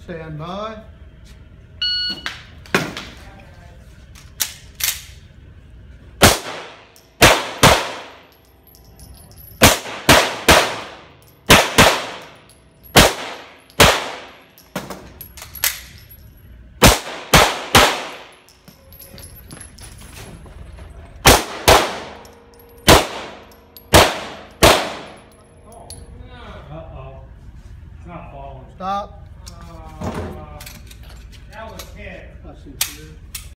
Stand by. Uh-oh. It's not falling. Stop. That was hit. I see clear.